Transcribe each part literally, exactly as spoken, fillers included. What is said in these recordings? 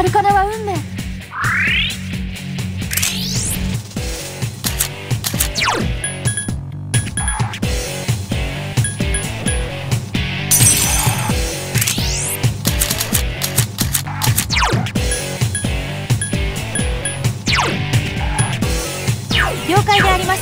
ルカナは運命。了解であります。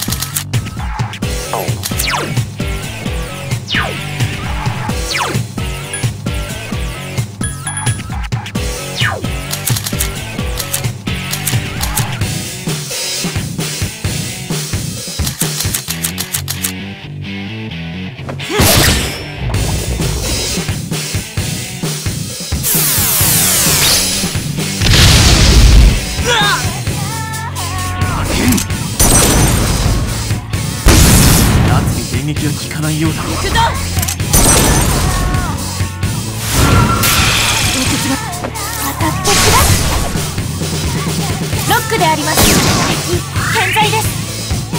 撃は効かないようだ。行くぞ。 当たってくだ。ロックであります。敵健在です。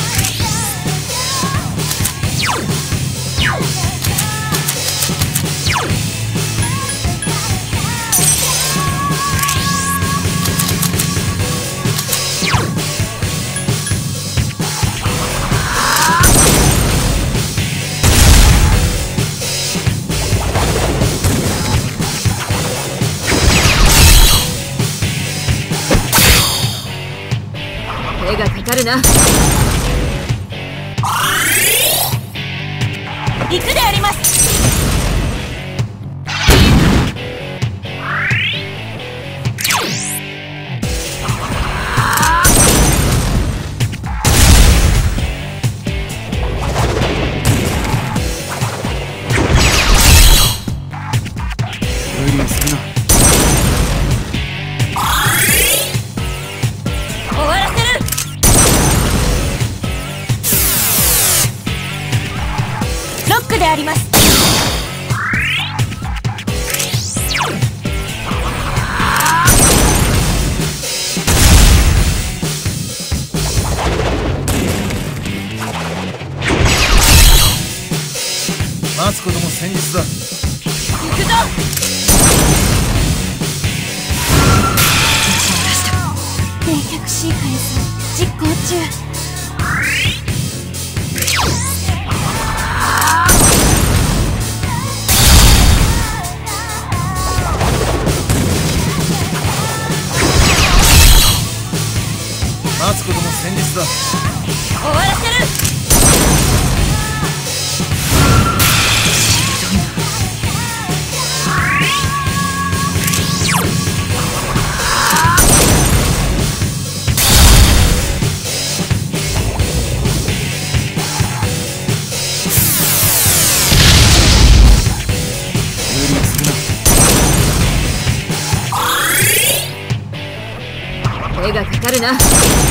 手がかかるな。 行くであります。 無理するな。 終わらせる。ロックであります。 待つことも戦術だ。 行くぞ。冷却シークエンス実行中。 待つことも戦術だ。 終わらせる。 手がかかるな。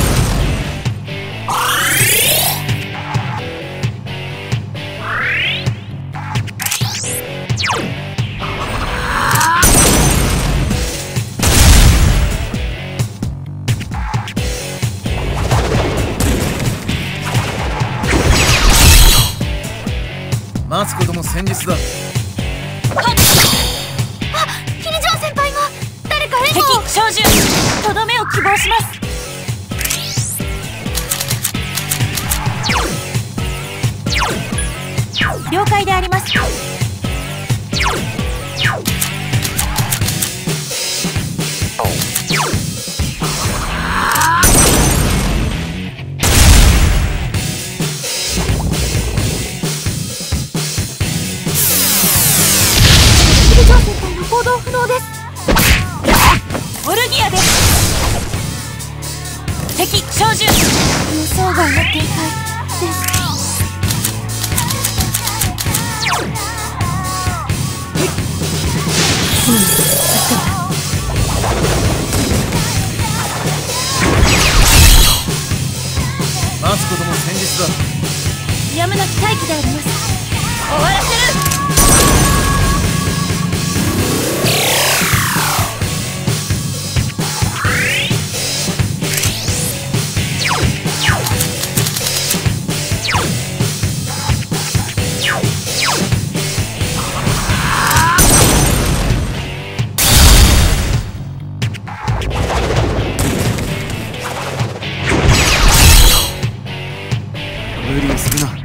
待つことも戦術だ。 あ、キリジョー先輩が誰か援護を。敵照準とどめを希望します。了解であります。キリジョー先輩の行動不能です。オルギアです。敵照準予想外の展開です。 待つことも戦術だ。 やむなき待機であります。終わらせる。 無理をするな。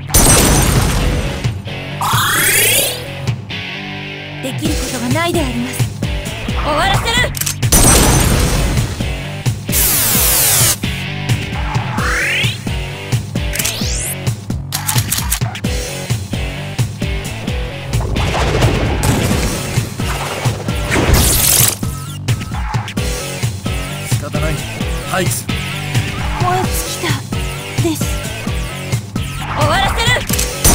できることがないであります。終わらせる。 仕方ない。廃棄する。 燃え尽きたです。終わらせる。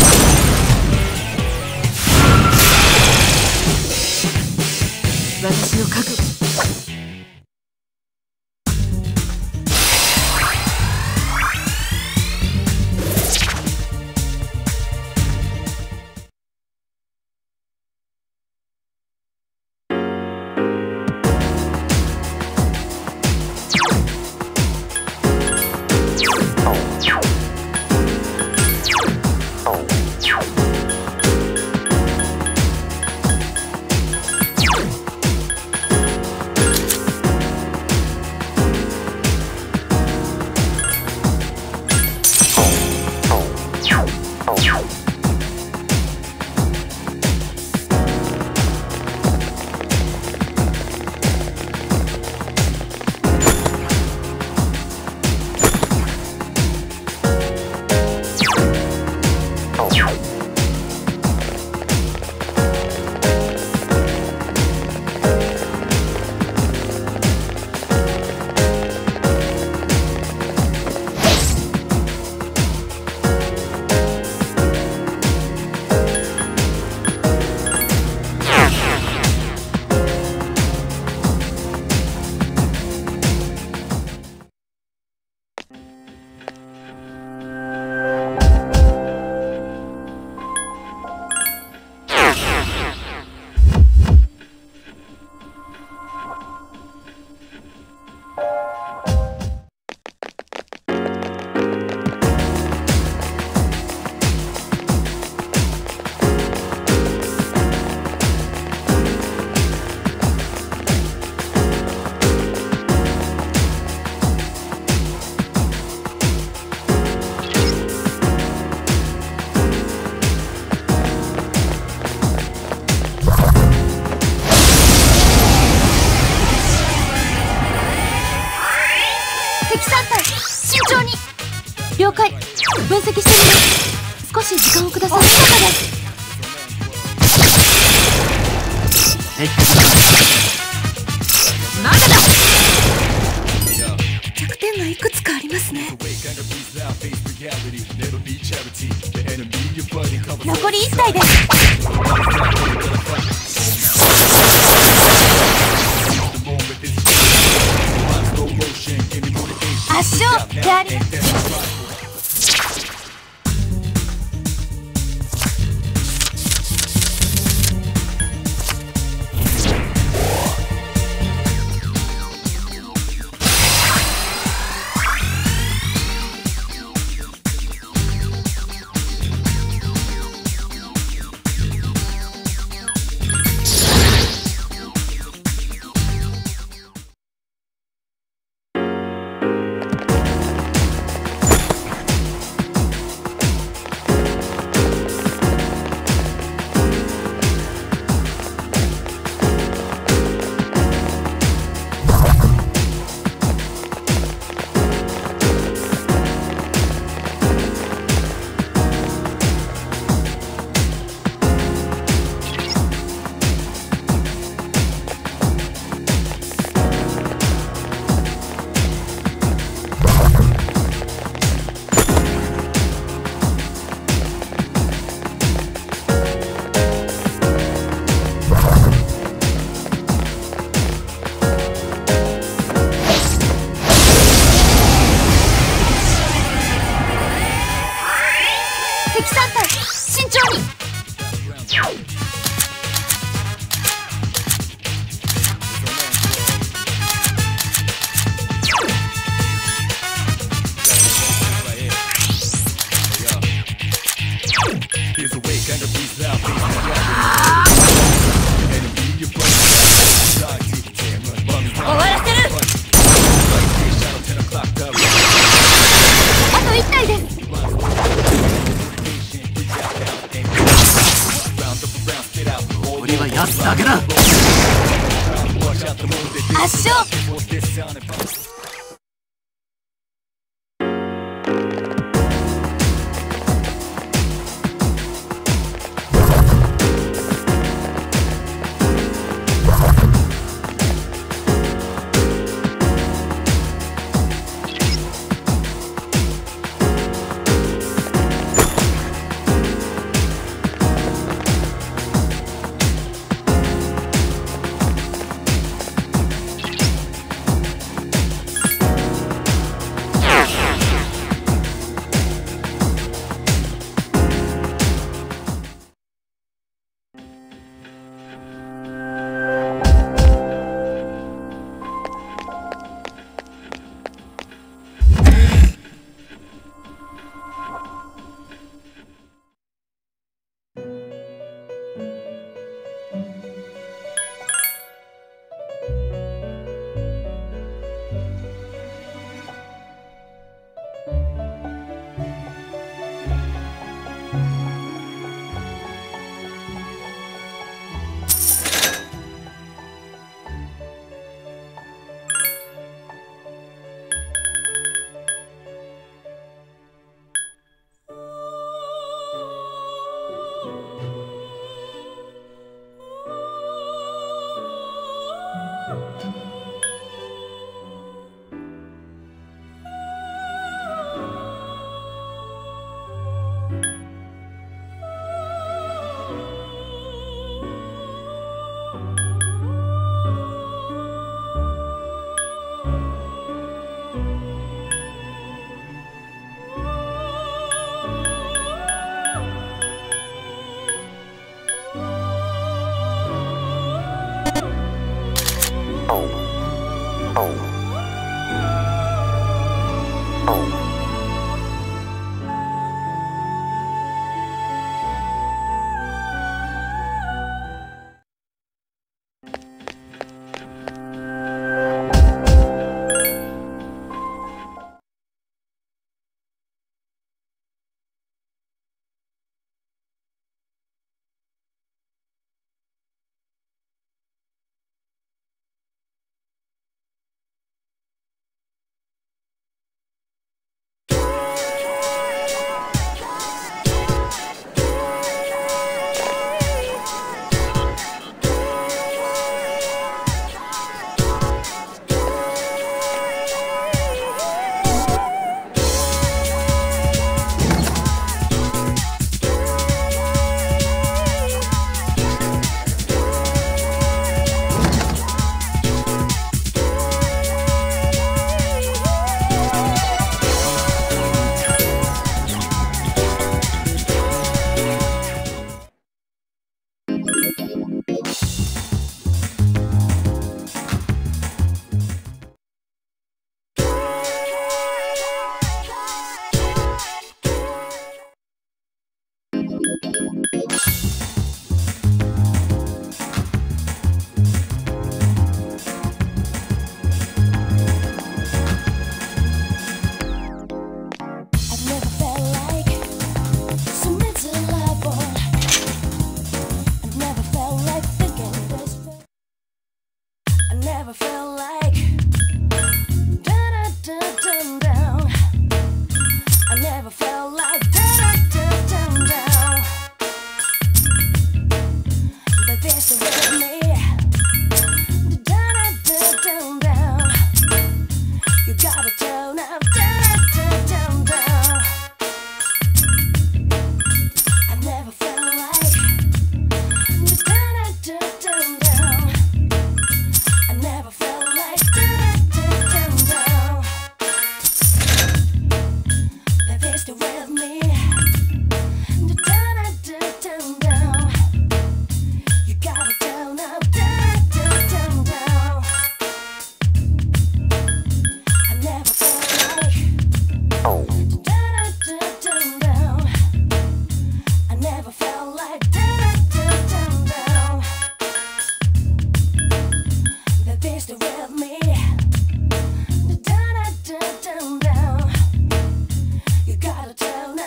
私の覚悟。 了解。分析してみます。少し時間をください。お見事です。 まだだ。 弱点がいくつかありますね。残りいち体です。圧勝であります。 やつだけだ。 圧勝。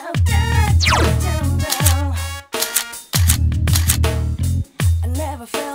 never felt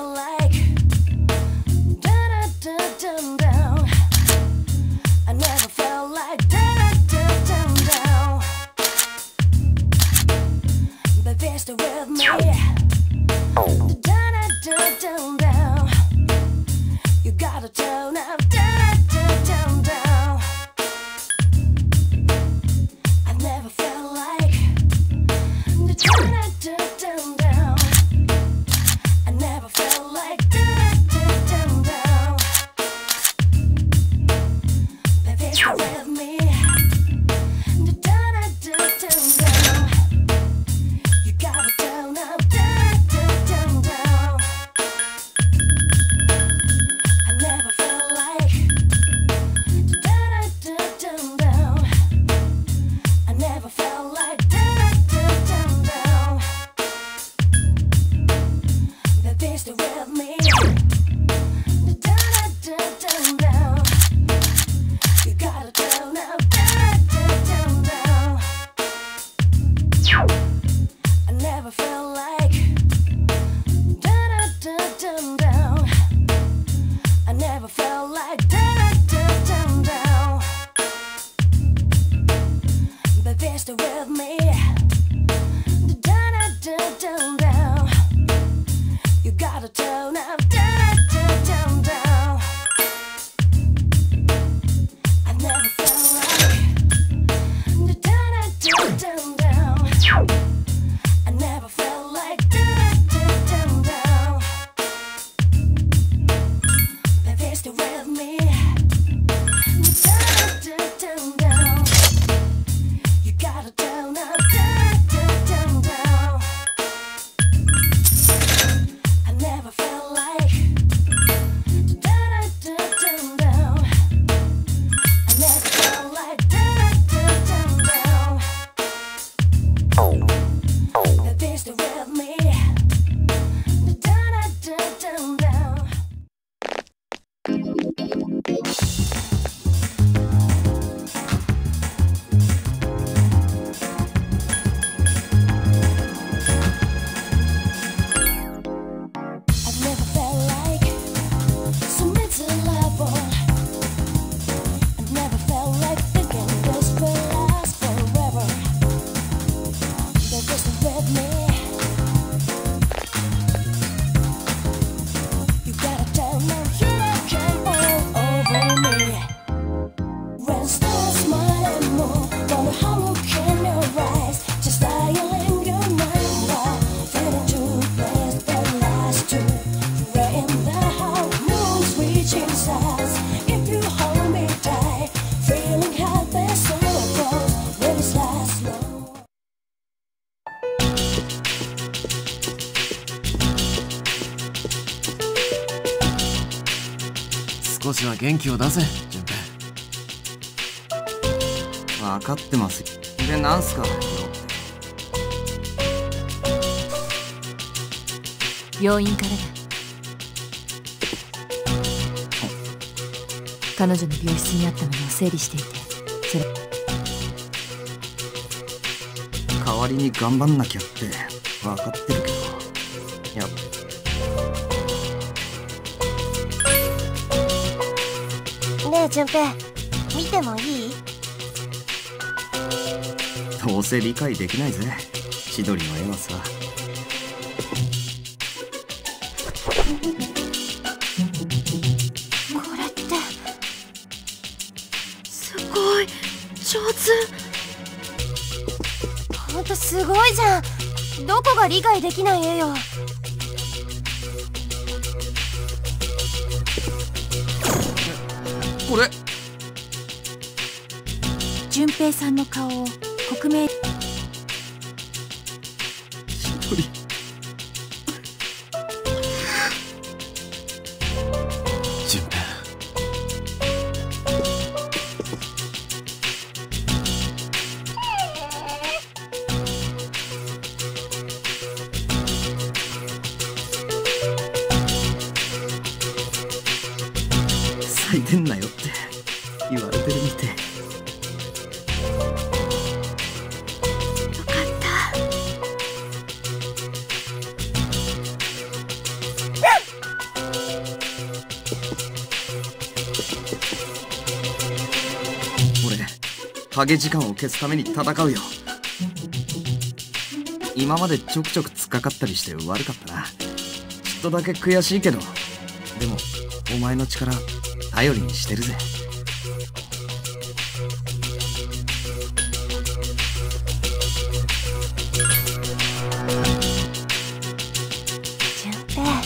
best with me. Down, down, down, down. You gotta turn up, down, down, down, down. I never felt like down, down, down, down. I never felt like down, down, down, down. Baby, stay with me. Down, down, down, down. You gotta turn up, down, down, down, down. I never felt like down, down, down, down. I never felt like down, down, down, down. Baby, stay with me. Down, down, down, down. I've never felt like so miserable. I've never felt like thinking this will last forever. They're just with me. You gotta tell them you can all over me. When stars smile and move, wanna hollow in your eyes, just dialing your mind while fading to place that last two. You're in the whole moon's reaching stars. If you hold me tight, feeling how this so close, will this last long? 少しは元気を出せ、順平。 分かってます。で、なんすか病院からだ。彼女の病室にあったものを整理していて、それ代わりに頑張んなきゃって分かってるけど、やっねえ順平、見てもいい？ どうせ理解できないぜ、千鳥の絵はさ。 これってすごい上手。ほんとすごいじゃん。どこが理解できない絵よ。 これ順平さんの顔を克明。 千鳥順平。 咲いてんなよって言われてるみて。 よかった。 俺ハゲ時間を消すために戦うよ。今までちょくちょく突っかかったりして悪かったな。ちょっとだけ悔しいけど、でもお前の力頼りにしてるぜ。 順平。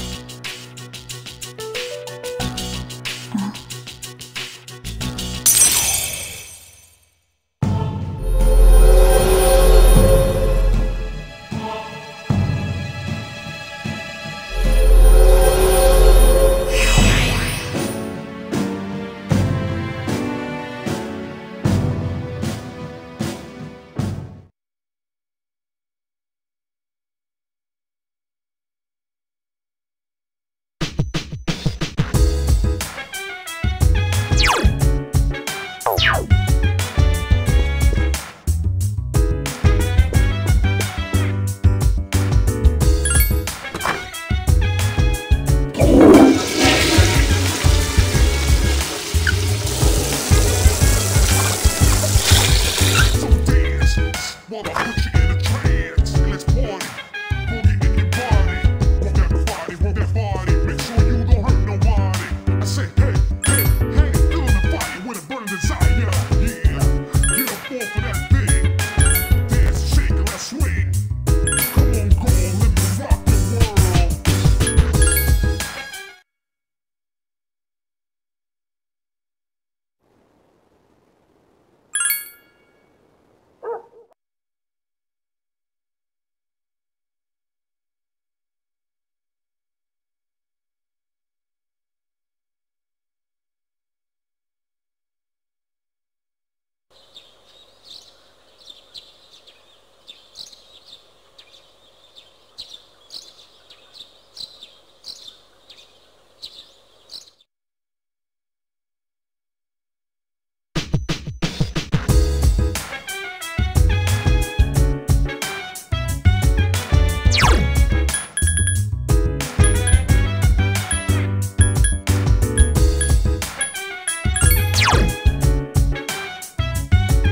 「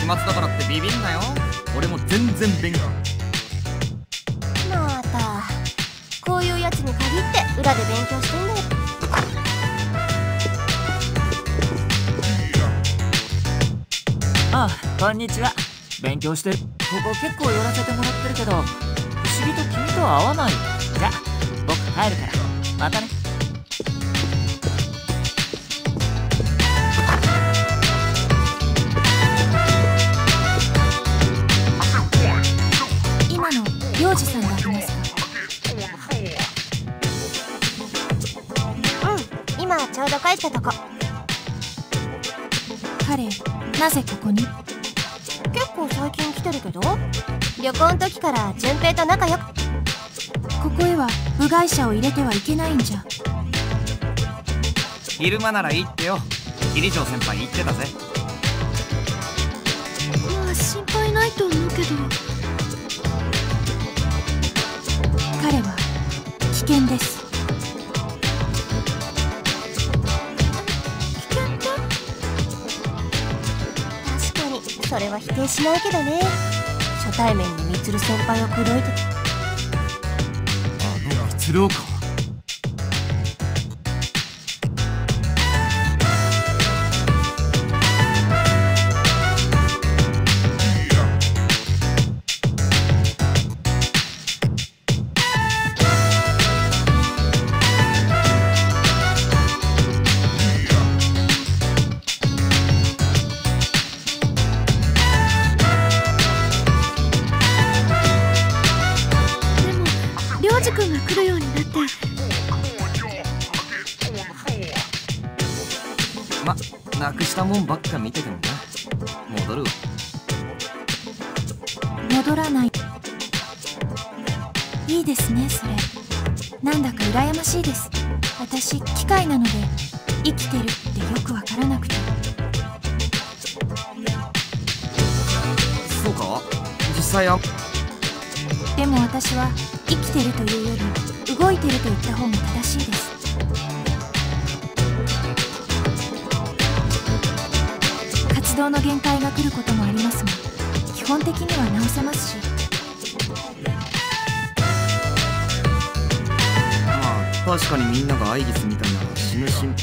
期末だからってビビんなよ。俺も全然勉強。 またこういうやつに限って裏で勉強してんだよ。 ああ、こんにちは。勉強してる。ここ結構寄らせてもらってるけど、不思議と君とは合わない。じゃあ僕帰るからまたね。 今の領事さんでありますか？ うん、今ちょうど帰ったとこ。 彼なぜここに？ 結構最近来てるけど、旅行の時から順平と仲良く。 ここへは部外者を入れてはいけないんじゃ。 昼間ならいいってよ。桐城先輩言ってたぜ。 まあ心配ないと思うけど。彼は危険です。 危険って？確かにそれは否定しないけどね。初対面にみつる先輩を口説いて。 あのみつるをか。 領事君が来るようになって。 ま、なくしたもんばっか見ててもな。戻るわ。 戻らない。いいですね、それ。なんだか羨ましいです。私機械なので生きてるってよくわからなくて。 そうか？実際あ。 でも私は生きてるというより動いてると言った方が正しいです。活動の限界が来ることもありますが、基本的には直せますし。 まあ確かにみんながアイギスみたいな死ぬしん。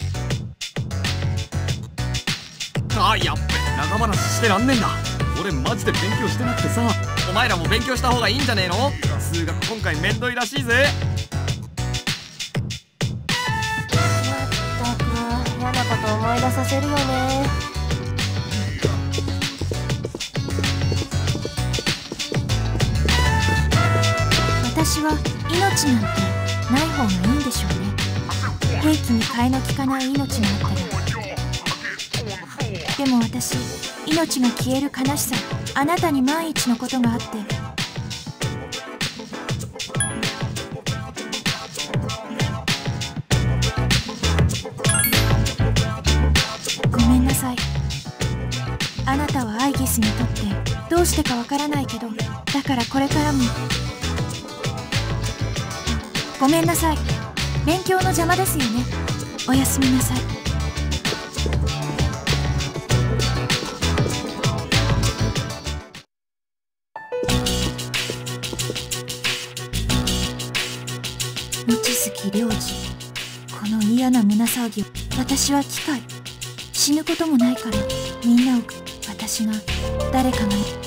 あ、やっべ、長話してらんねえんだ。俺マジで勉強してなくてさ。お前らも勉強した方がいいんじゃねえの？数学今回めんどいらしいぜ。 まったく嫌なこと思い出させるよね。 私は命なんてない方がいいんでしょうね。兵器に替えの利かない命があったら。でも私、命が消える悲しさ、あなたに万一のことがあって。ごめんなさい。あなたはアイギスにとってどうしてかわからないけど、だからこれからも。ごめんなさい。勉強の邪魔ですよね。おやすみなさい。望月良二、この嫌な胸騒ぎを。私は機械。死ぬこともないからみんなを。私が誰かが。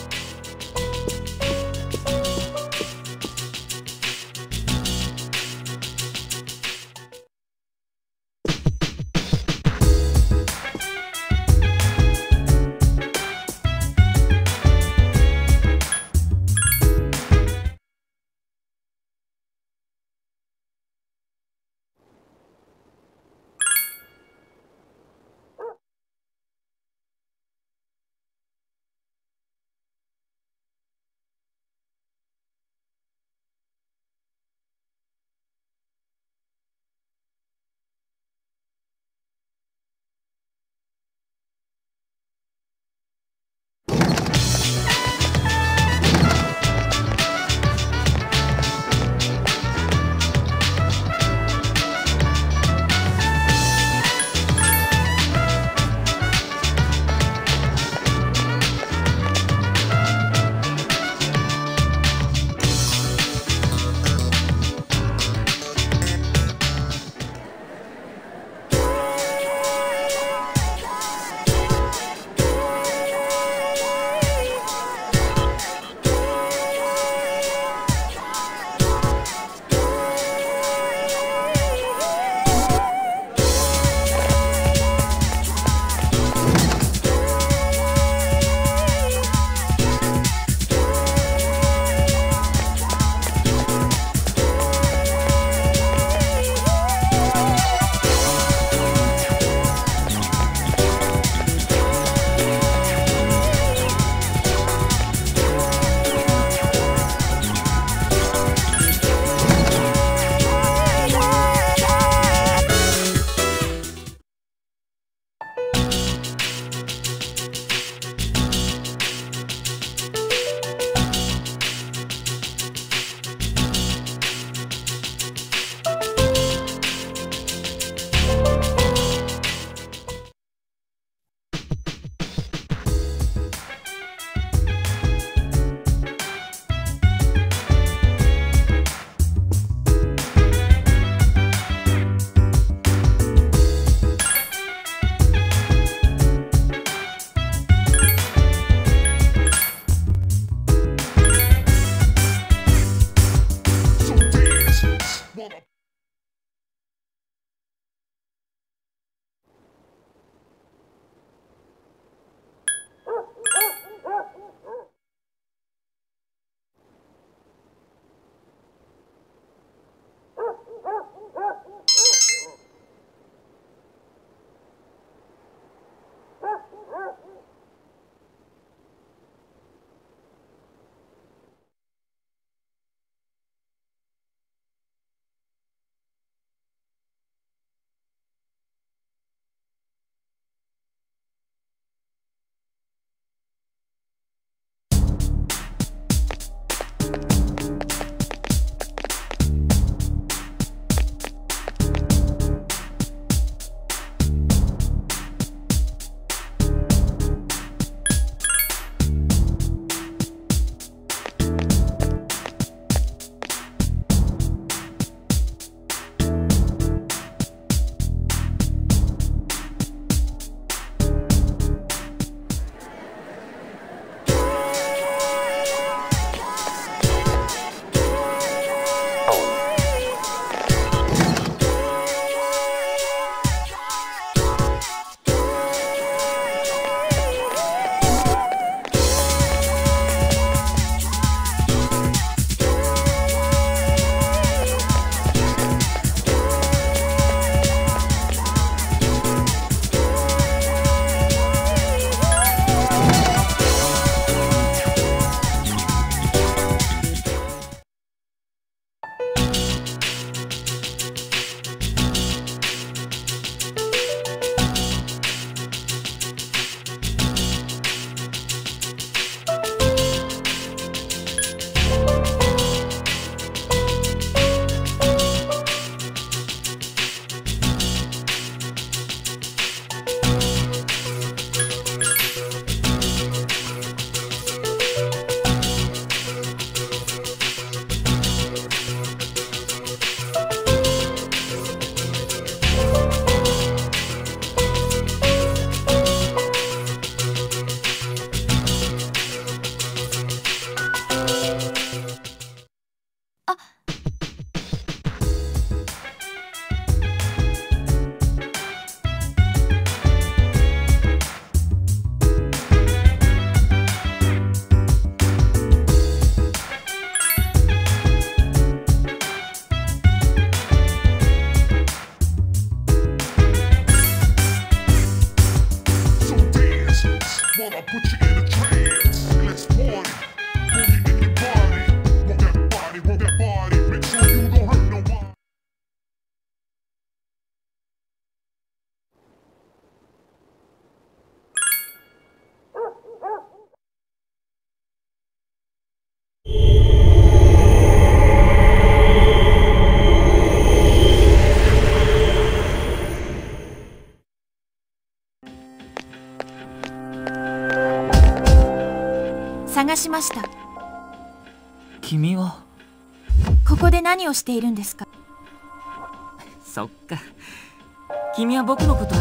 がしました。 君はここで何をしているんですか？ そっか、君は僕のこと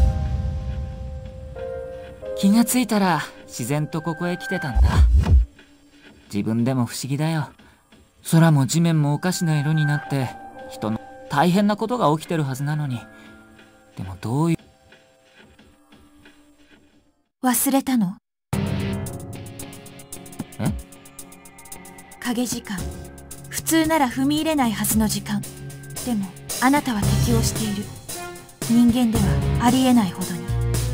気がついたら自然とここへ来てたんだ。自分でも不思議だよ。空も地面もおかしな色になって人の大変なことが起きてるはずなのに、でもどういう忘れたの？ え？ 影時間、普通なら踏み入れないはずの時間。でもあなたは適応している。人間ではありえないほどに。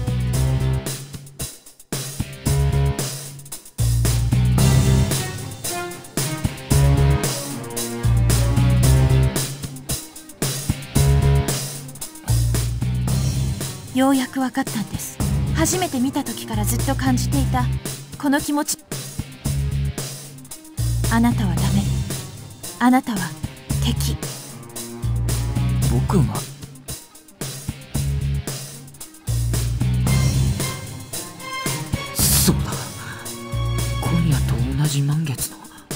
ようやく分かったんです。初めて見た時からずっと感じていたこの気持ち。あなたはダメ。あなたは敵。 僕が？そうだ、今夜と同じ満月の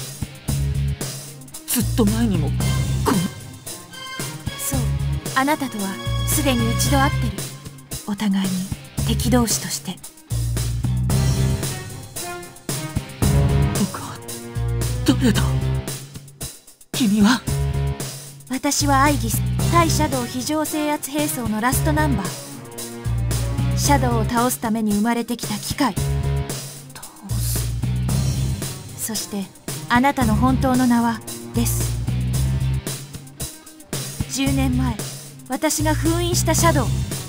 ずっと前にもこのそう、あなたとはすでに一度会ってる。お互いに敵同士として。 僕は誰だ？君は？ 私はアイギス、対シャドウ非常制圧兵装のラストナンバー。シャドウを倒すために生まれてきた機械。 倒す。 そしてあなたの本当の名はです。じゅうねんまえ、私が封印したシャドウ。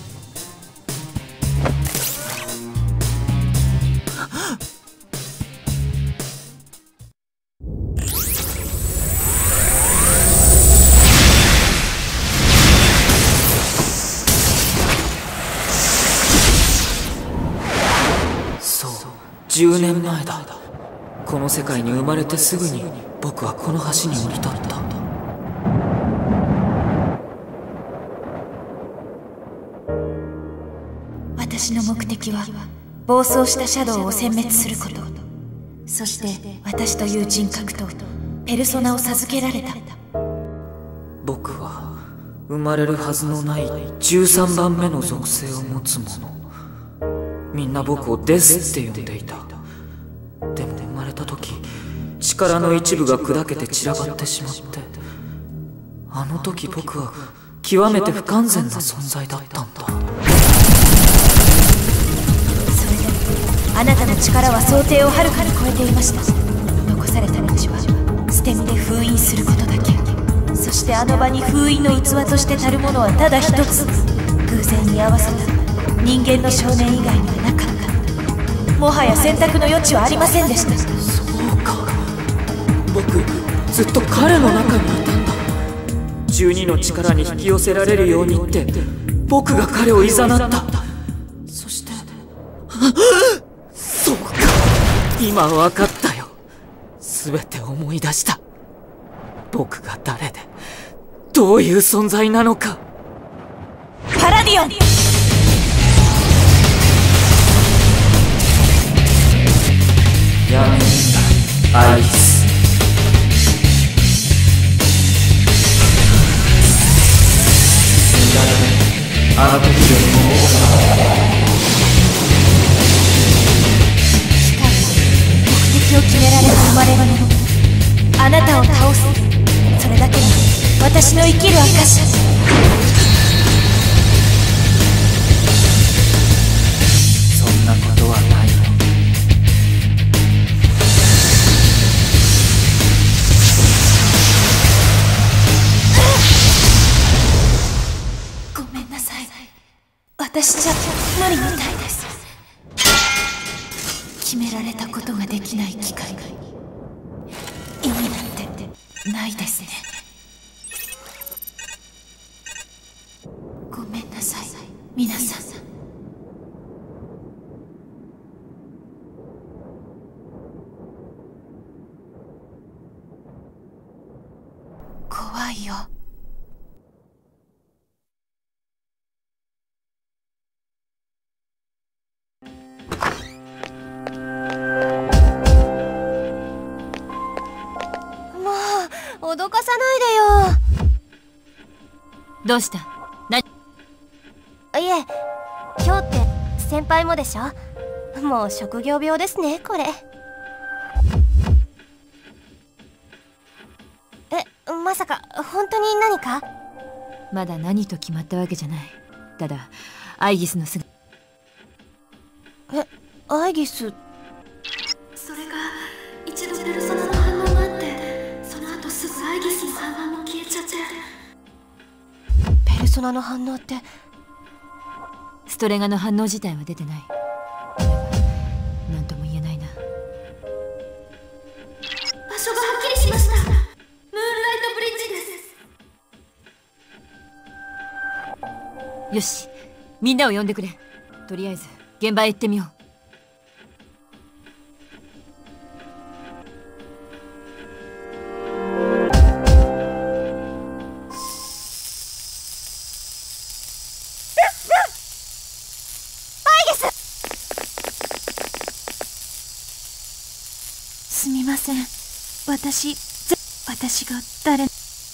じゅうねんまえだ。この世界に生まれてすぐに僕はこの橋に降り立った。 私の目的は暴走したシャドウを殲滅すること。そして私という人格とペルソナを授けられた。 僕は生まれるはずのないじゅうさんばんめの属性を持つ者。みんな僕をデスって呼んでいた。でも生まれた時、力の一部が砕けて散らばってしまって、あの時僕は極めて不完全な存在だったんだ。 それでもあなたの力は想定をはるかに超えていました。残された道は捨て身で封印することだけ。そしてあの場に封印の器として足るものはただ一つ。偶然に合わせた人間の少年以外にはなかった。もはや選択の余地はありませんでした。 そうか、僕ずっと彼の中にいたんだ。じゅうにの力に引き寄せられるようにって僕が彼を誘った。そしてそうか、今分かったよ。全て思い出した。僕が誰でどういう存在なのか。 パラディオン。 やめんな、アイス。死んだね、あの時よりも多機械は目的を決められて生まれるもの。あなたを倒す、それだけが私の生きる証。 そんなことはないよ。 ごめんなさい。私じゃ無理みたいです。決められたことができない機会が意味なんてないですね。ごめんなさい、皆さん。怖いよ。 脅かさないでよ。 どうした？ないえ、今日って先輩もでしょ。もう職業病ですね、これ。え、まさか本当に何か？ まだ何と決まったわけじゃない。ただアイギスの姿。 え、アイギス。 それが一度ペルソナの反応があって、その後すぐアイギスの反応も消えちゃって。 ペルソナの反応って？ ストレガの反応自体は出てない。何とも言えないな。 場所がはっきりしました。ムーンライトブリッジです。 よし、みんなを呼んでくれ。とりあえず現場へ行ってみよう。 すみません。私、ぜ、私が誰？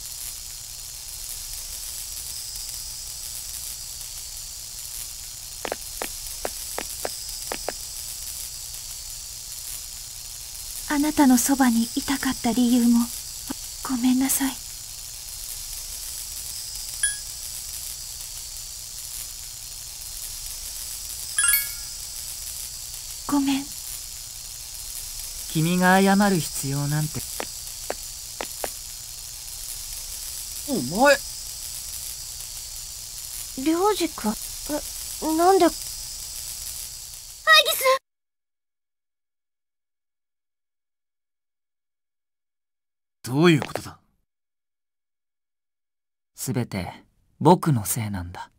あなたのそばにいたかった理由も、ごめんなさい。ごめん。 君が謝る必要なんて。 お前、 りょうじくん、え、なんで？アイギス！ どういうことだ？ すべて僕のせいなんだ。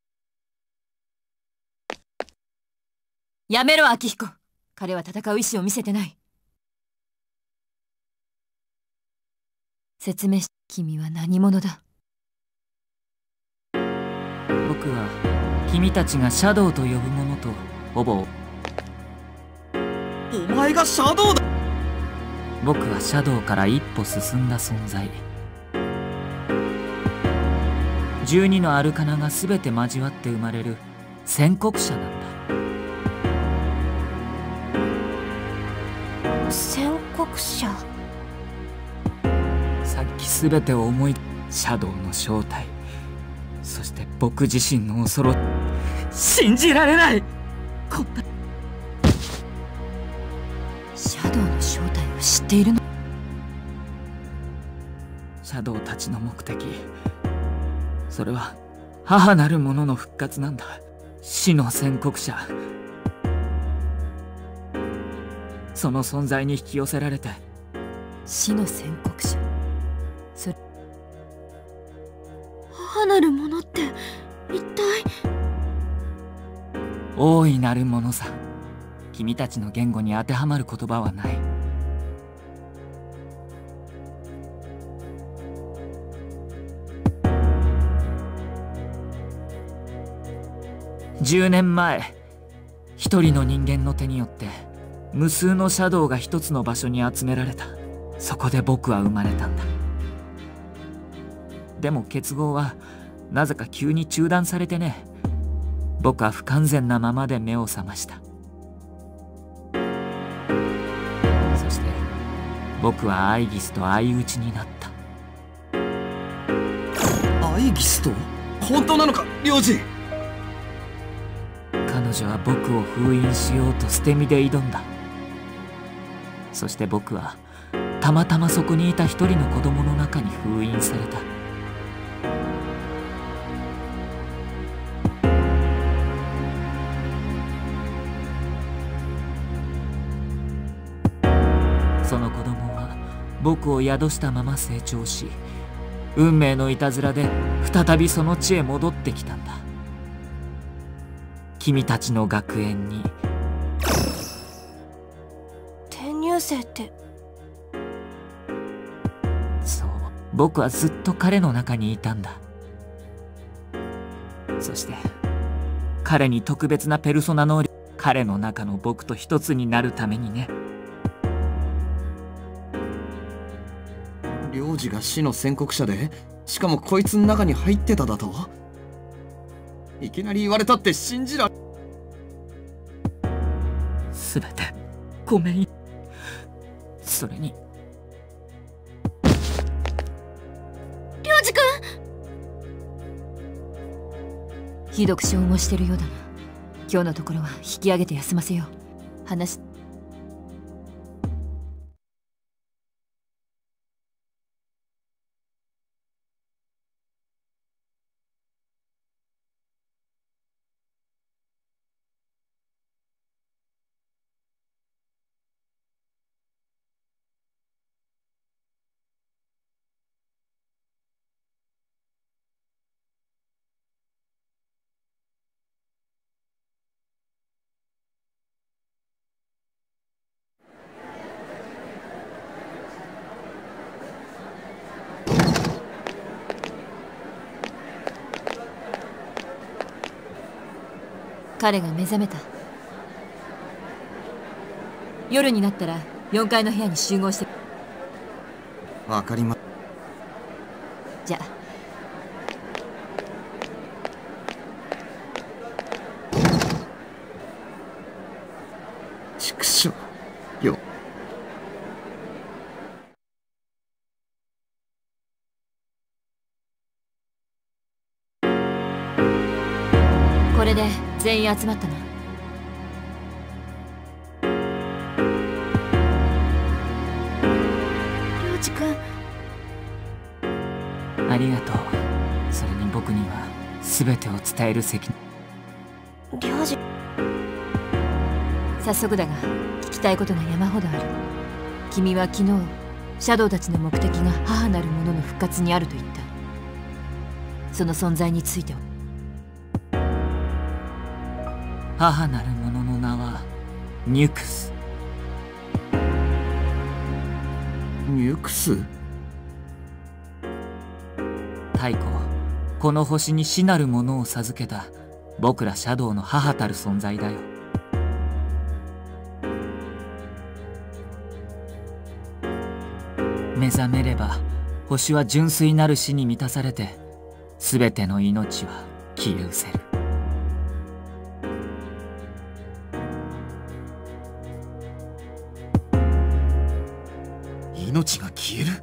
やめろ、秋彦。彼は戦う意志を見せてない。説明し、君は何者だ？ 僕は君たちがシャドウと呼ぶものとほぼ。 お前がシャドウだ。 僕はシャドウから一歩進んだ存在。十二のアルカナが全て交わって生まれる宣告者なんだ。 宣告者？ さっき全てを思い、シャドウの正体、そして僕自身の恐ろ、信じられない。こんなシャドウの正体を知っているの？ シャドウたちの目的、それは母なる者の復活なんだ。死の宣告者。その存在に引き寄せられて。 死の宣告者。それ、 母なるものって一体？ 大いなるものさ。君たちの言語に当てはまる言葉はない。じゅうねんまえ、一人の人間の手によって無数のシャドウが一つの場所に集められた。そこで僕は生まれたんだ。でも結合はなぜか急に中断されてね。僕は不完全なままで目を覚ました。そして僕はアイギスと相打ちになった。 アイギスと？本当なのか、領事？ 彼女は僕を封印しようと捨て身で挑んだ。そして僕はたまたまそこにいた一人の子供の中に封印された。その子供は僕を宿したまま成長し、運命のいたずらで再びその地へ戻ってきたんだ。君たちの学園に。 転入生って？ そう、僕はずっと彼の中にいたんだ。そして彼に特別なペルソナ能力、彼の中の僕と一つになるためにね。 領事が死の宣告者で、しかもこいつの中に入ってただと？いきなり言われたって信じられ。 すべてごめん。それに領事君、 ひどく消耗してるようだな。今日のところは引き上げて休ませよう。話彼が目覚めた。夜になったらよんかいの部屋に集合して。 わかりま。 じゃあ。 畜生よ。 これで全員集まったな。 領事君、 ありがとう。それに僕には全てを伝える責任。 領事、 早速だが聞きたいことが山ほどある。君は昨日シャドウたちの目的が母なる者の復活にあると言った。その存在については。 母なる者の名はニュクス。 ニュクス？ 太古、この星に死なる者を授けた僕らシャドウの母たる存在だよ。目覚めれば星は純粋なる死に満たされて、全ての命は消え失せる。 命が消える？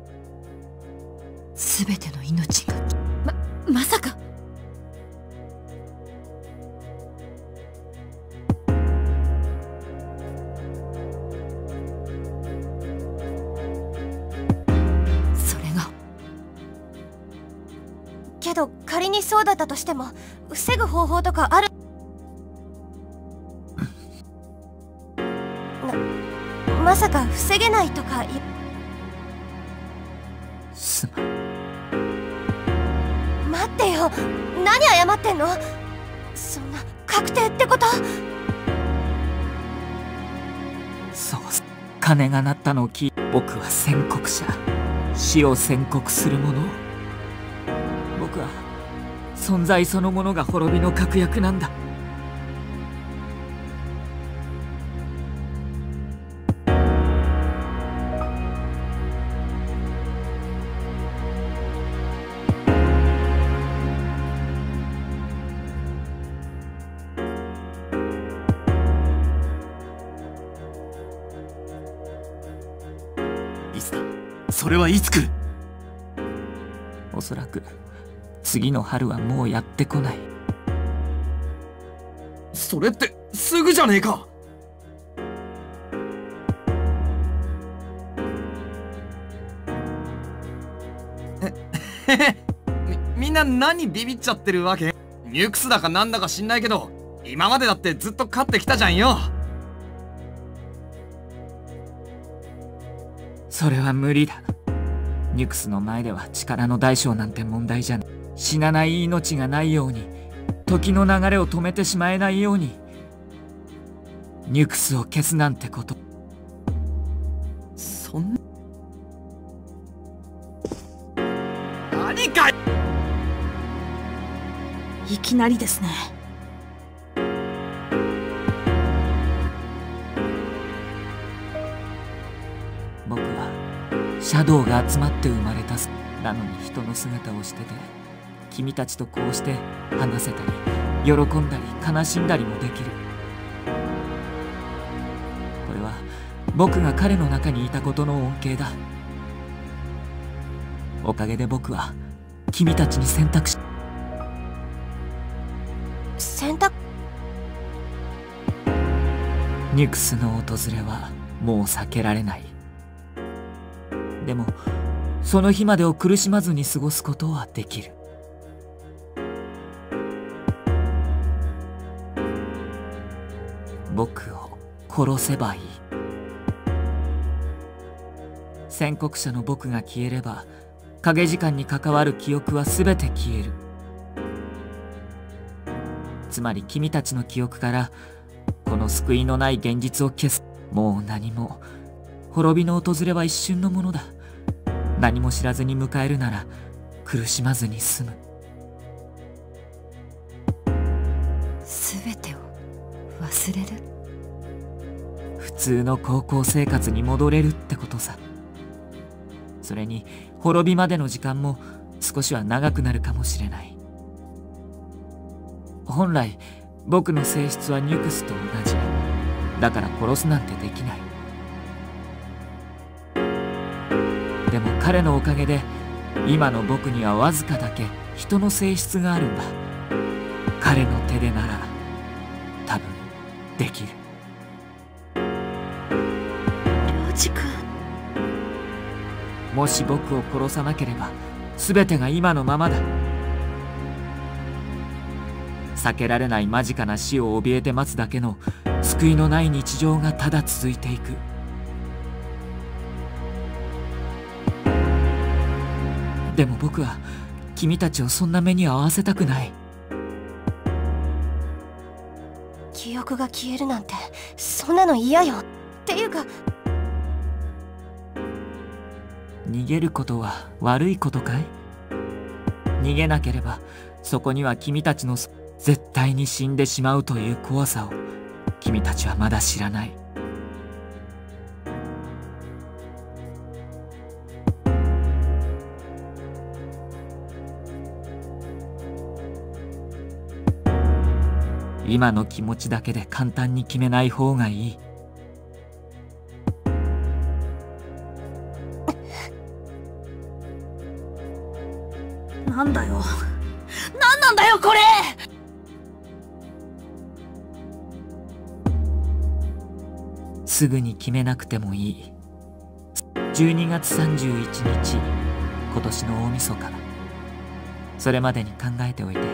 全ての命がままさか。それが。 けど仮にそうだったとしても防ぐ方法とかある？なまさか防げないとか言すまん。 待ってよ、何謝ってんの？そんな確定ってこと？ そうす。鐘が鳴ったのを聞い、僕は宣告者、死を宣告する者。僕は存在そのものが滅びの確約なんだ。 いつだ？それはいつ来る？ おそらく次の春はもうやってこない。 それってすぐじゃねえか。えへへみ、みんな何ビビっちゃってるわけ？ニュクスだかなんだか知んないけど、今までだってずっと勝ってきたじゃんよ。 それは無理だ。ニュクスの前では力の大小なんて問題じゃない。死なない命がないように、時の流れを止めてしまえないように、ニュクスを消すなんてこと。 そんな。何かいきなりですね。 僕はシャドウが集まって生まれた。なのに人の姿をしてて、君たちとこうして話せたり喜んだり悲しんだりもできる。これは僕が彼の中にいたことの恩恵だ。おかげで僕は君たちに選択し選択ニクスの訪れはもう避けられない。でもその日までを苦しまずに過ごすことはできる。僕を殺せばいい。宣告者の僕が消えれば影時間に関わる記憶は全て消える。つまり君たちの記憶からこの救いのない現実を消す。もう何も。滅びの訪れは一瞬のものだ。何も知らずに迎えるなら苦しまずに済む。 全てを忘れる。 普通の高校生活に戻れるってことさ。それに滅びまでの時間も少しは長くなるかもしれない。本来僕の性質はニュクスと同じ。だから殺すなんてできない。でも彼のおかげで今の僕にはわずかだけ人の性質があるんだ。彼の手でなら多分できる。 涼次君、 もし僕を殺さなければ全てが今のままだ。避けられない間近な死を怯えて待つだけの救いのない日常がただ続いていく。でも僕は君たちをそんな目に遭わせたくない。 記憶が消えるなんてそんなの嫌よ。っていうか逃げることは悪いことかい？逃げなければそこには君たちの絶対に死んでしまうという怖さを君たちはまだ知らない。今の気持ちだけで簡単に決めない方がいい。 なんだよ。なんなんだよこれ。 すぐに決めなくてもいい。じゅうにがつさんじゅういちにち、今年の大晦日。それまでに考えておいて。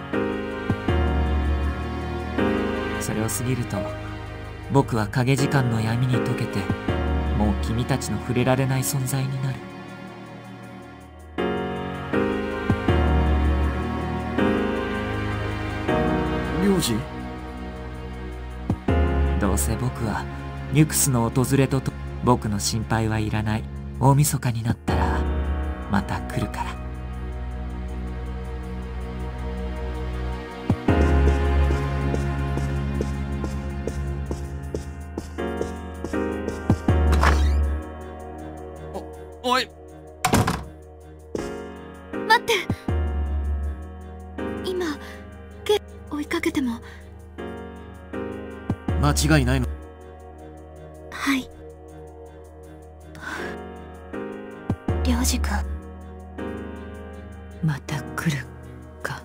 それを過ぎると僕は影時間の闇に溶けてもう君たちの触れられない存在になる。 領事？ どうせ僕はニュクスの訪れとと僕の心配はいらない。大晦日になったらまた来るから。 おい、 待って。今ゲ追いかけても。 間違いないの？ はい。 涼次君、 また来るか。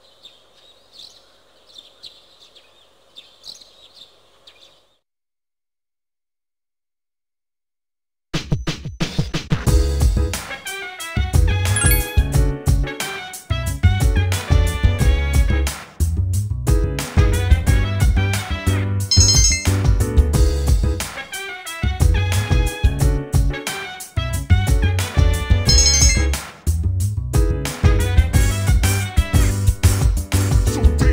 So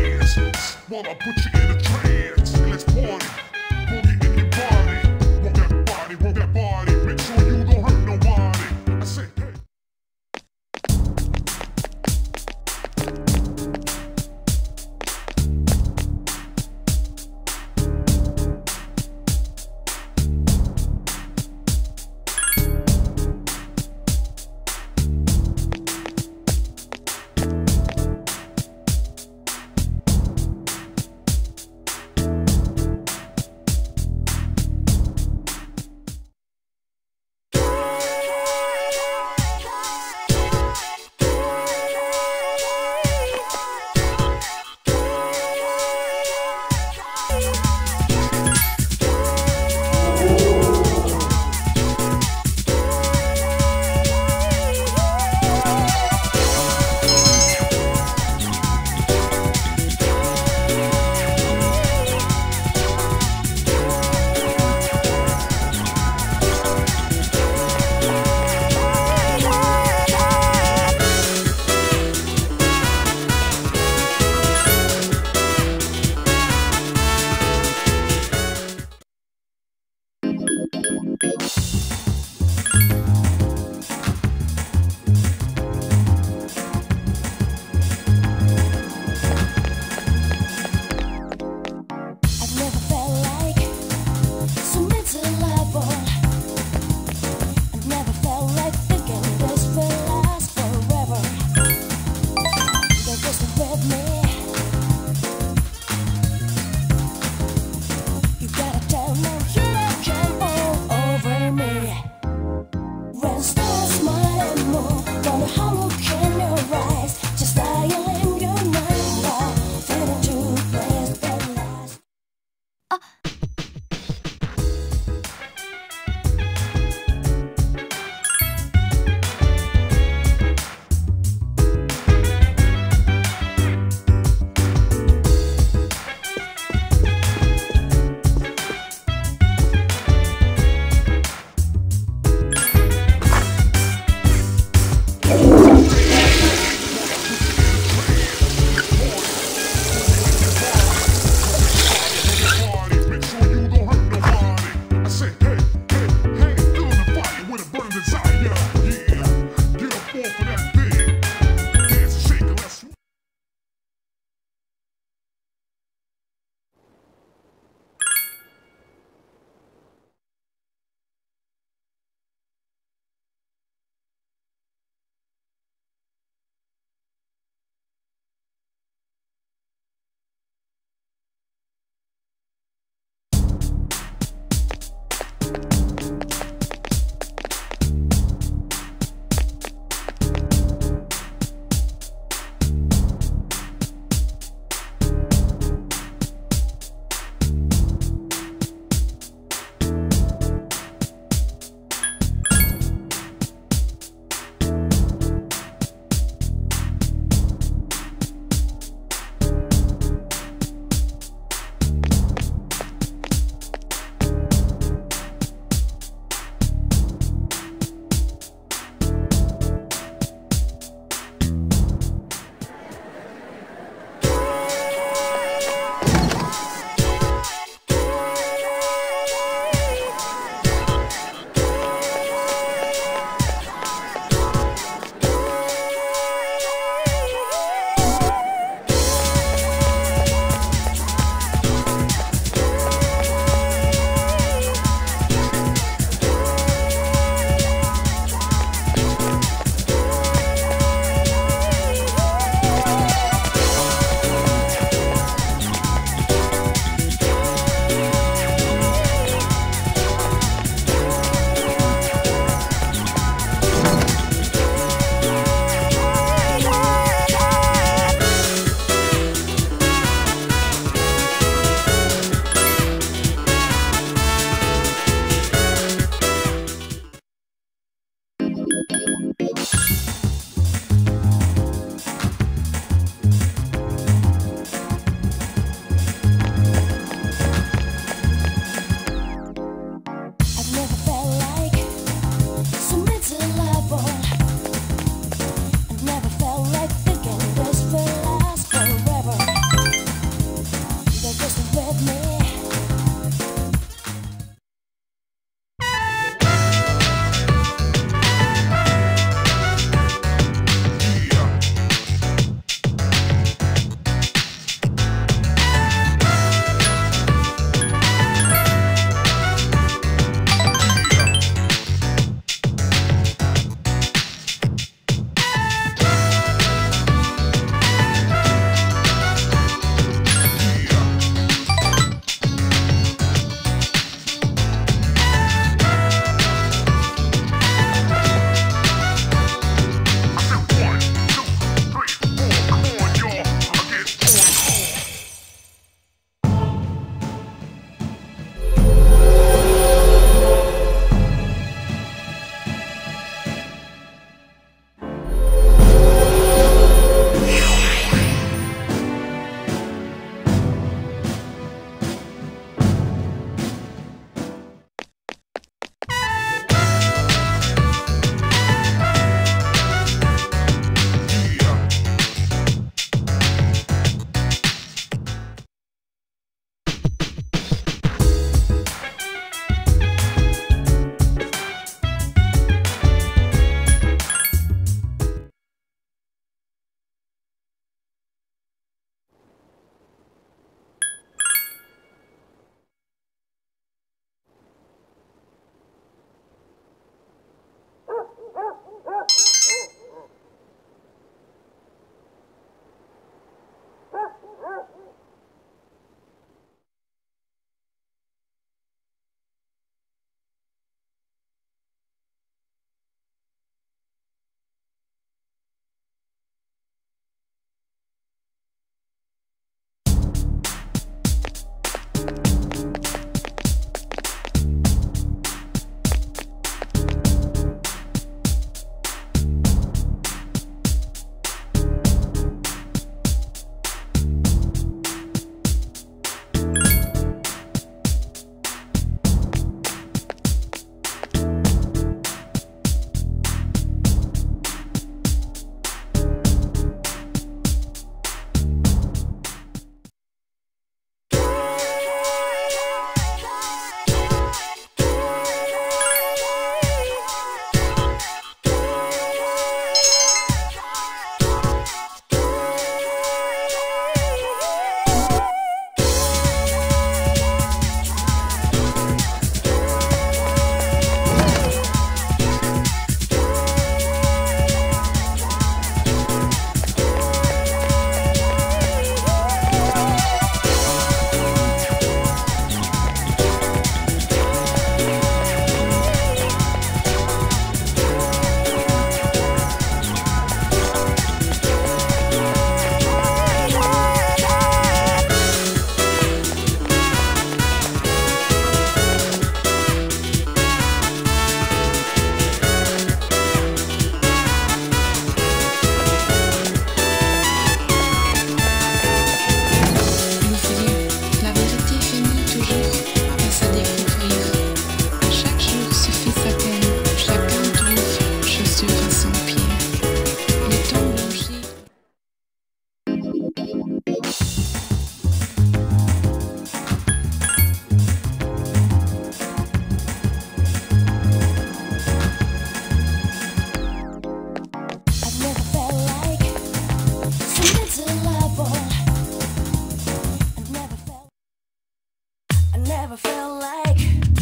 never felt like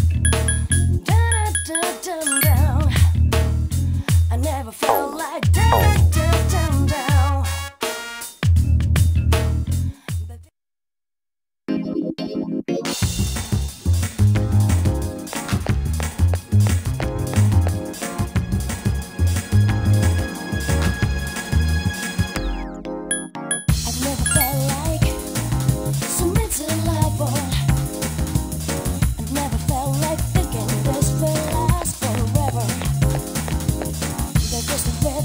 da da da da down. I never felt like da da da down. I've never felt like so miserable. I've never felt like thinking this will last forever. There's just a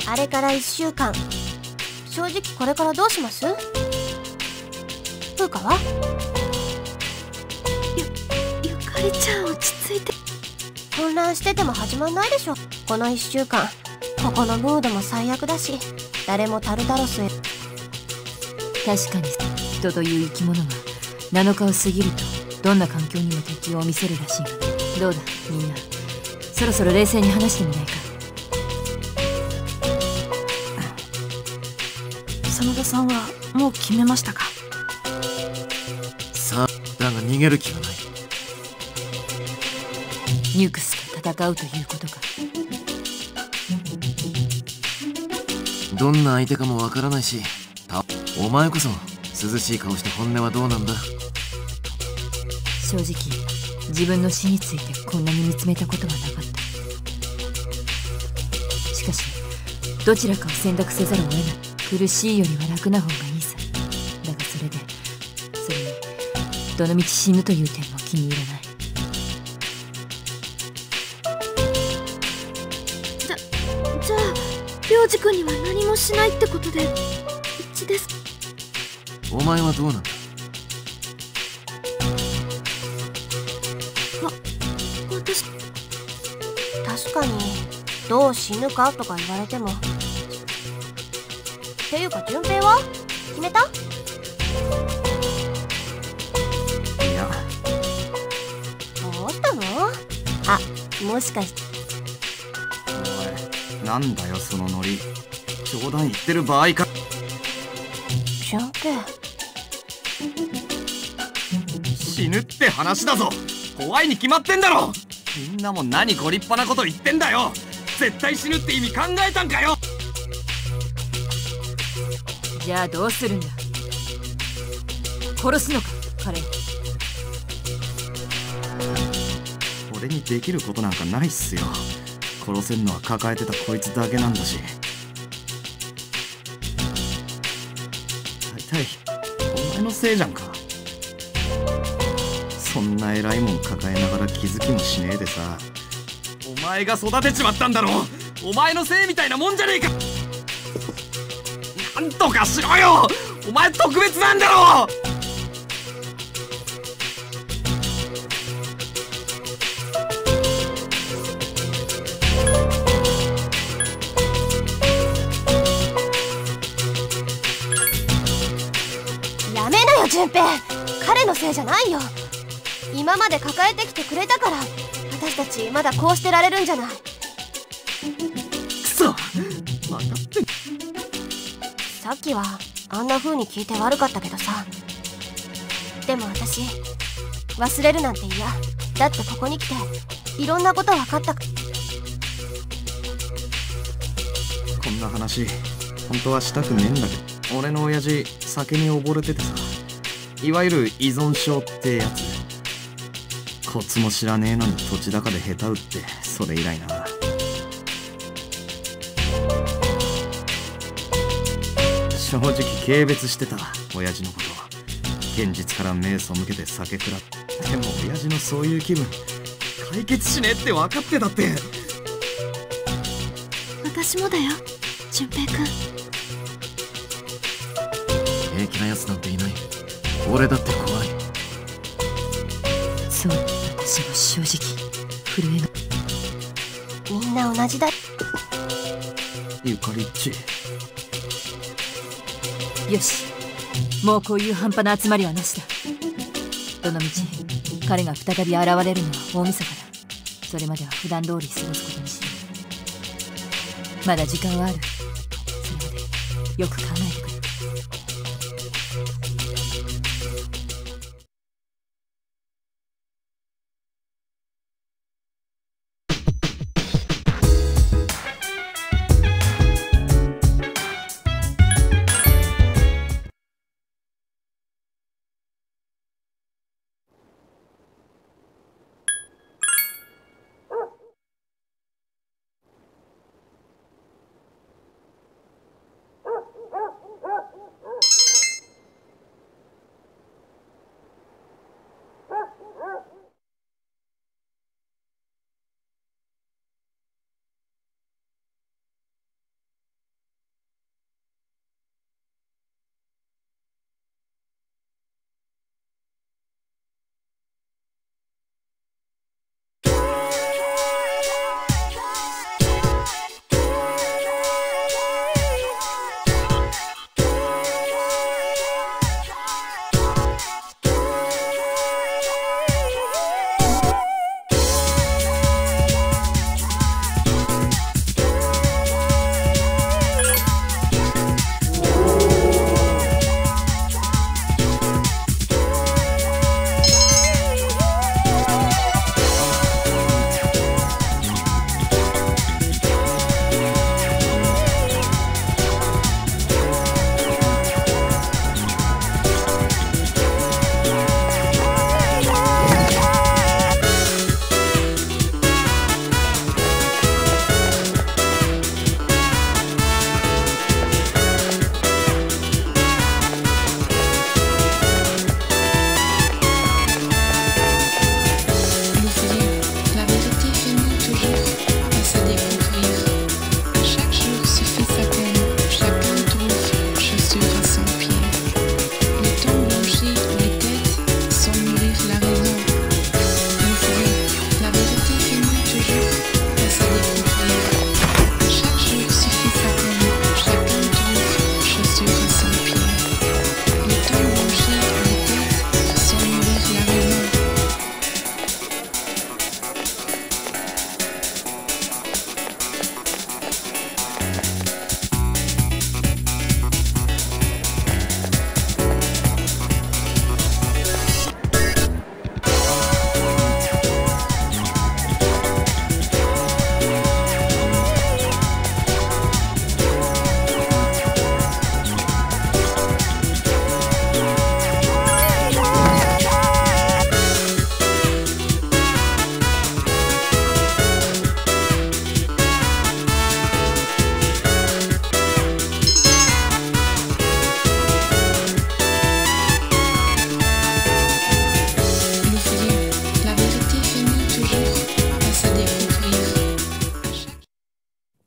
あれからいっしゅうかん、正直これからどうします？風花は？ ゆゆかりちゃん、落ち着いて。 混乱してても始まんないでしょ。このいっしゅうかんここのムードも最悪だし、誰もタルタロスへ。 確かに人という生き物はなのかを過ぎるとどんな環境にも適応を見せるらしいが、どうだみんな、そろそろ冷静に話してみないか。 真田さんはもう決めましたか？ さあ、だが逃げる気はない。 ニュクスと戦うということか。 どんな相手かもわからないし、お前こそ涼しい顔して本音はどうなんだ？ 正直自分の死についてこんなに見つめたことはなかった。しかしどちらかを選択せざるを得ない。苦しいよりは楽な方がいいさ。だがそれで、それにどのみち死ぬという点も気に入らない。 じゃじゃあ涼次君には何もしないってことで一致です。 お前はどうなんだ？ わ私確かにどう死ぬかとか言われても。っていうか順平は決めた？ いや。 どうしたの？あ、もしかして。 おい、なんだよそのノリ。冗談言ってる場合か。 順平、 死ぬって話だぞ。怖いに決まってんだろ。みんなも何ご立派なこと言ってんだよ。絶対死ぬって意味考えたんかよ。 じゃあどうするんだ？殺すのか彼を？ 俺にできることなんかないっすよ。殺せんのは抱えてたこいつだけなんだし。大体お前のせいじゃんか。そんな偉いもん抱えながら気づきもしねえでさ。お前が育てちまったんだろ。お前のせいみたいなもんじゃねえか。なんとかしろよ。お前特別なんだろ。 やめなよ順平。彼のせいじゃないよ。今まで抱えてきてくれたから私たちまだこうしてられるんじゃない。 くそ、分かってん。 さっきはあんな風に聞いて悪かったけどさ。でも私忘れるなんて嫌だって。ここに来ていろんなこと分かった。 こんな話本当はしたくねえんだけど、俺の親父酒に溺れててさ。いわゆる依存症ってやつ。コツも知らねえのに土地高で下手打って、それ以来な。正直軽蔑してた親父のこと。現実から目背けて酒食らって。でも親父のそういう気分解決しねえって分かってたって。 私もだよ順平君。 平気なやつなんていない。俺だって怖い。 そう、私も正直震えが。 みんな同じだ。 ゆかりっち。 よし、もうこういう半端な集まりはなしだ。どのみち彼が再び現れるのは大晦日だ。それまでは普段通り過ごすことにしよう。まだ時間はある。それまでよく考えてくれ。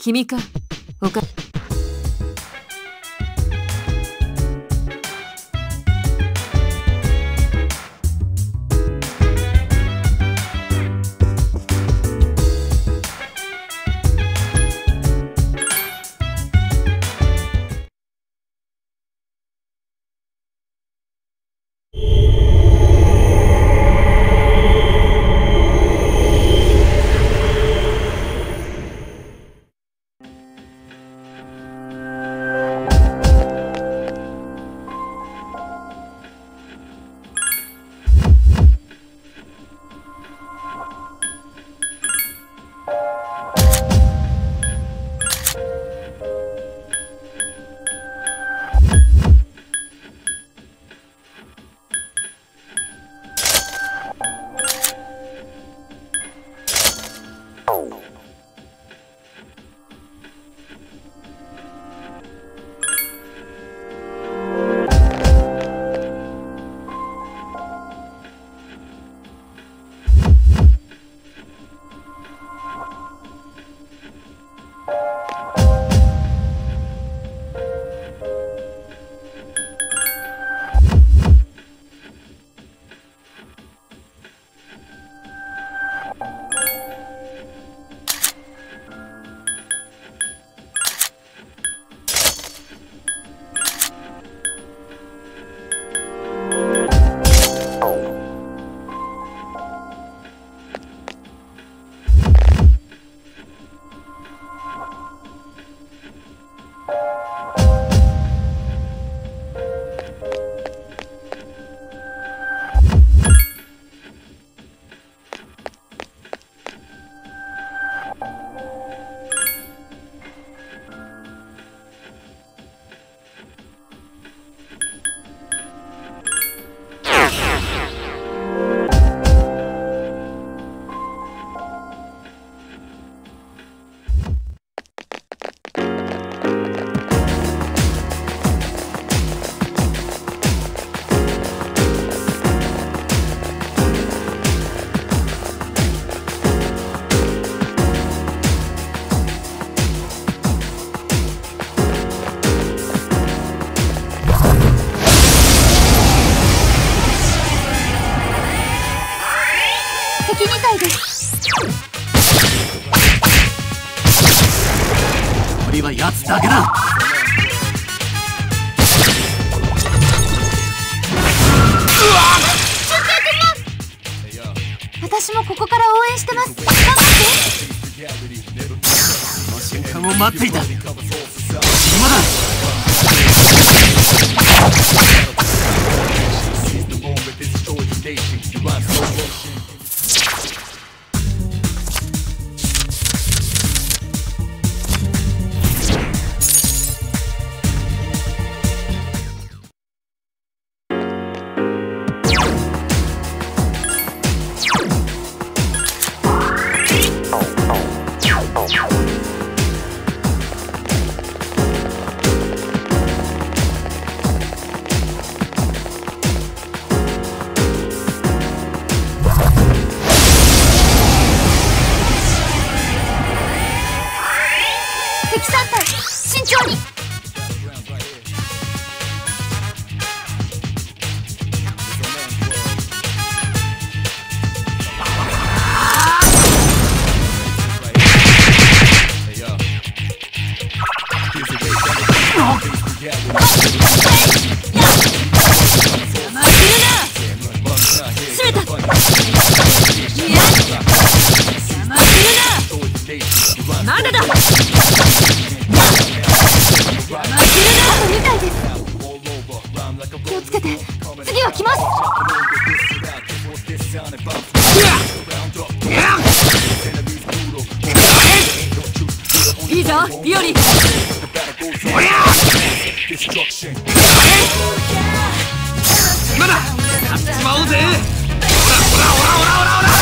君か。おか鳥は奴だけだ。 私もここから応援してます。頑張って。 その瞬間を待っていた。今だ。 なんでだ。気をつけて、次は来ます。いいぞ、ビオリ。まだやっちまおうぜ。ほらほらほらほらほらほら。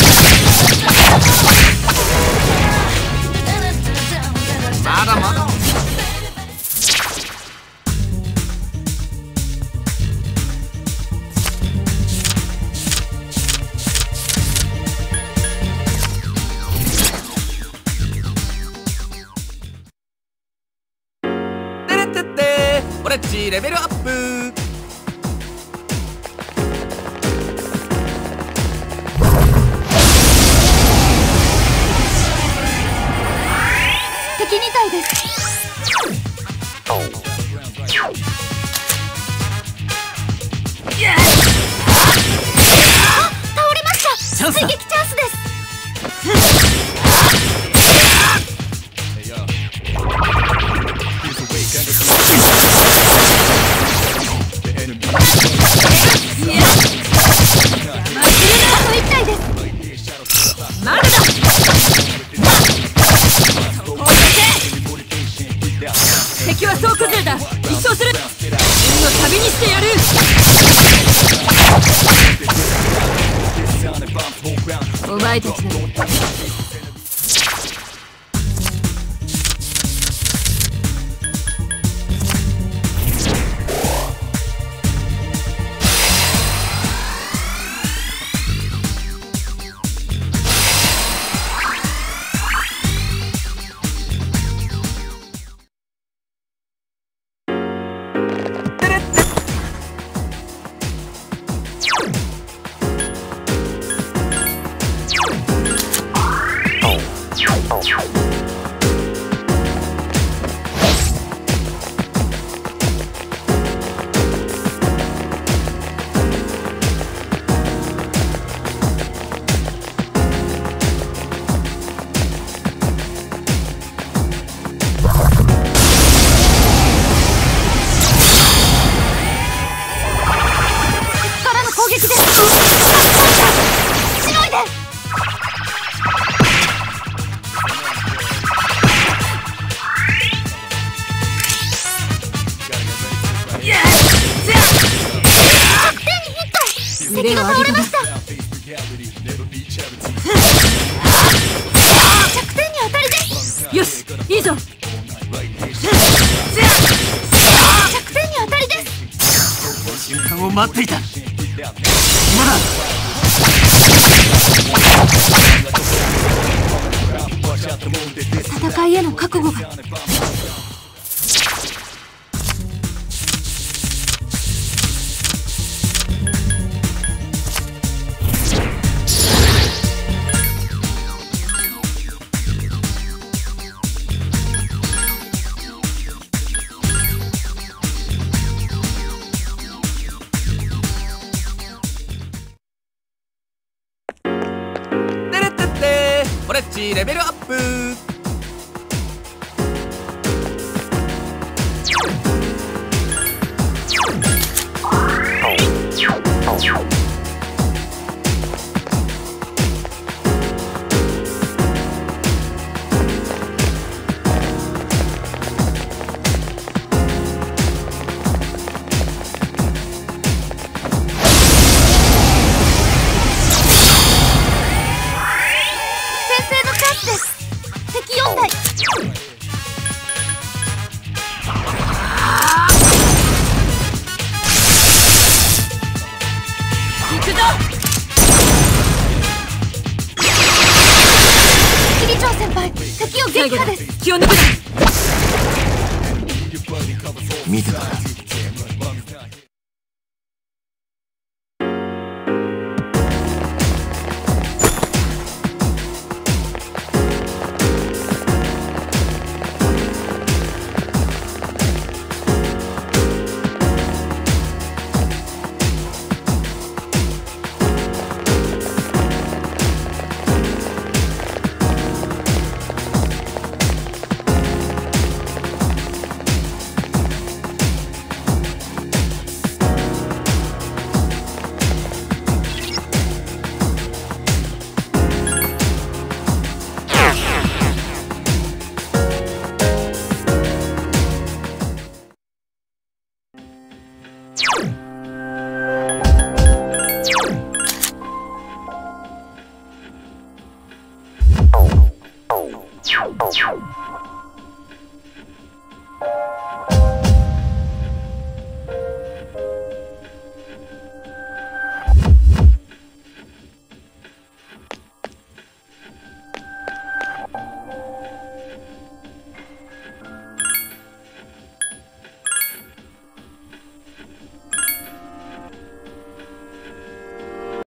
まだまだ。 てって俺っちレベルアップ。 敵みたいです。倒れました。追撃チャンスです。あといち体です。まだだ。敵は総崩れだ。一掃する。運の旅にしてやる。お前たちの敵が倒れました。弱点に当たりです。よし、いいぞ。弱点に当たりです。 瞬間を待っていた。今だ。 戦いへの覚悟が。 俺っちレベルアップ。 敵よん体。行くぞ。キリチョウ先輩、敵を撃破です。気を抜くな。 見てた。 Ciao.